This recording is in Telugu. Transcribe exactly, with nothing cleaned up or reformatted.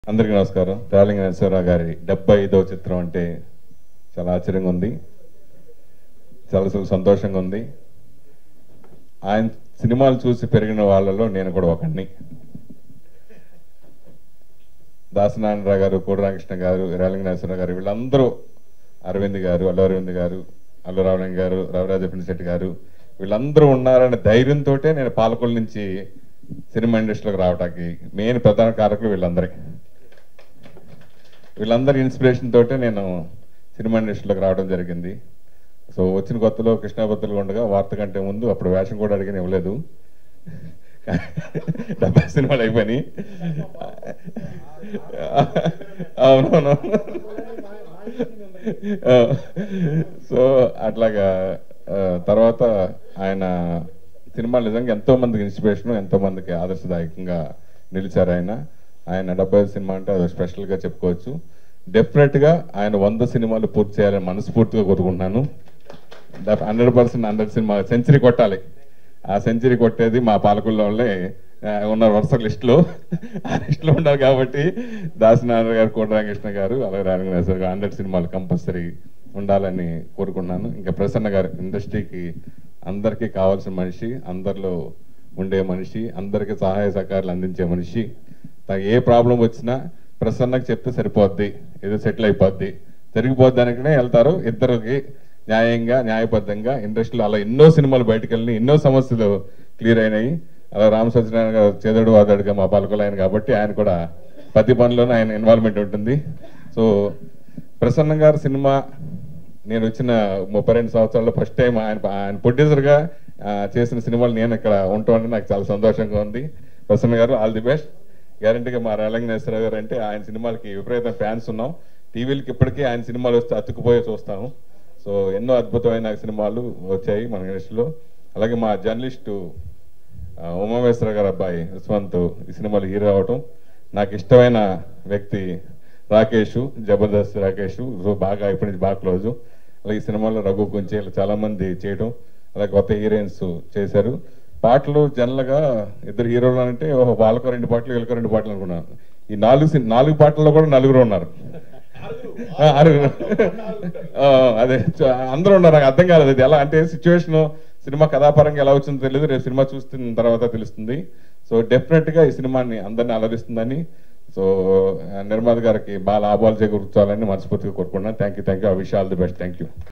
అందరికీ నమస్కారం. ట్రావెలింగ్ నరసింహరావు గారి డెబ్బై ఐదవ చిత్రం అంటే చాలా ఆశ్చర్యంగా ఉంది, చాలా సంతోషంగా ఉంది. ఆయన సినిమాలు చూసి పెరిగిన వాళ్ళలో నేను కూడా ఒకడిని. దాసనారాయణరావు గారు, కోడి రామకృష్ణ గారు, ట్రావెలింగ్ నరసింహరావు గారు, వీళ్ళందరూ, అరవింద్ గారు, అల్లు అరవింద్ గారు, అల్లు రావణం గారు, రవిరాజ పినిశెట్టి గారు, వీళ్ళందరూ ఉన్నారనే ధైర్యంతో నేను పాలకొల్లు నుంచి సినిమా ఇండస్ట్రీలోకి రావడానికి మెయిన్ ప్రధాన కారకులు వీళ్ళందరూ. వీళ్ళందరి ఇన్స్పిరేషన్ తోటే నేను సినిమా ఇండస్ట్రీలోకి రావడం జరిగింది. సో వచ్చిన కొత్తలో కృష్ణాబద్దులు ఉండగా వార్త కంటే ముందు అప్పుడు వేషం కూడా అడిగిన ఇవ్వలేదు, డెబ్బై సినిమాలు అయిపోయి. అవునవును. సో అట్లాగా తర్వాత ఆయన సినిమాలు నిజంగా ఎంతో మందికి ఇన్స్పిరేషన్, ఎంతో మందికి ఆదర్శదాయకంగా నిలిచారు ఆయన. ఆయన డెబ్బై సినిమా అంటే అది స్పెషల్గా చెప్పుకోవచ్చు. డెఫినెట్గా ఆయన వంద సినిమాలు పూర్తి చేయాలని మనస్ఫూర్తిగా కోరుకుంటున్నాను. Hundred percent hundred cinema century కొట్టాలి. ఆ సెంచరీ కొట్టేది మా పాలకుల్లో ఉన్న వరుస లిస్టులో ఆ లిస్టులో ఉన్నారు కాబట్టి దాసనారాయణ గారు, కోడి రామకృష్ణ గారు, అలాగే రామకృష్ణ గారు హండ్రెడ్ సినిమాలు కంపల్సరీ ఉండాలని కోరుకుంటున్నాను. ఇంకా ప్రసన్న గారు ఇండస్ట్రీకి అందరికీ కావాల్సిన మనిషి, అందరిలో ఉండే మనిషి, అందరికీ సహాయ సహకారాలు అందించే మనిషి. ఏ ప్రాబ్లం వచ్చినా ప్రసన్నకు చెప్తే సరిపోద్ది, ఏదో సెటిల్ అయిపోద్ది, జరిగిపోద్దానికనే వెళ్తారు. ఇద్దరికి న్యాయంగా న్యాయబద్ధంగా ఇండస్ట్రీలో అలా ఎన్నో సినిమాలు బయటకు వెళ్ళి ఎన్నో సమస్యలు క్లియర్ అయినాయి. అలా రామ సత్యనారాయణ గారు చేదడు వాదాడుగా మా పాలకులు ఆయన కాబట్టి ఆయన కూడా ప్రతి పనిలోనూ ఆయన ఇన్వాల్వ్మెంట్ ఉంటుంది. సో ప్రసన్న గారు సినిమా నేను వచ్చిన ముప్పై రెండు సంవత్సరాల్లో ఫస్ట్ టైం ఆయన ఆయన ప్రొడ్యూసర్గా చేసిన సినిమాలు నేను ఇక్కడ ఉంటామంటే నాకు చాలా సంతోషంగా ఉంది. ప్రసన్న గారు ఆల్ ది బెస్ట్. గ్యారంటీగా మా ట్రావెలింగ్ నరసింహరావు గారు అంటే ఆయన సినిమాలకి విపరీతం ఫ్యాన్స్ ఉన్నాం. టీవీలకి ఇప్పటికీ ఆయన సినిమాలు వస్తే అతుక్కుపోయి చూస్తాము. సో ఎన్నో అద్భుతమైన సినిమాలు వచ్చాయి మన ఇండస్ట్రీలో. అలాగే మా జర్నలిస్టు ఉమామేశ్వర గారు అబ్బాయి యశ్వంత్ ఈ సినిమాలు హీరో అవటం, నాకు ఇష్టమైన వ్యక్తి రాకేష్, జబర్దస్త్ రాకేష్, సో బాగా ఇప్పటి నుంచి బాగా క్లోజు. అలాగే ఈ సినిమాలో రఘు కొంచెం ఇలా చాలామంది చేయటం, అలాగే కొత్త హీరోయిన్స్ చేశారు. పాటలు జనరల్గా ఇద్దరు హీరోలు అంటే వాళ్ళకో రెండు పాటలు వీళ్ళకో రెండు పాటలు అనుకున్నాను. ఈ నాలుగు నాలుగు పాటల్లో కూడా నలుగురు ఉన్నారు, అదే అందరూ ఉన్నారు. నాకు అర్థం కాలేదు అది ఎలా అంటే సిచ్యువేషన్ సినిమా కథాపరంగా ఎలా వచ్చిందో తెలియదు, రేపు సినిమా చూస్తున్న తర్వాత తెలుస్తుంది. సో డెఫినెట్గా ఈ సినిమాని అందరినీ అలరిస్తుందని, సో నిర్మాత గారికి బాగా లాభాలు చేకూర్చాలని మనస్ఫూర్తిగా కోరుకుంటున్నాను. Thank you thank you I wish all the best. Thank you.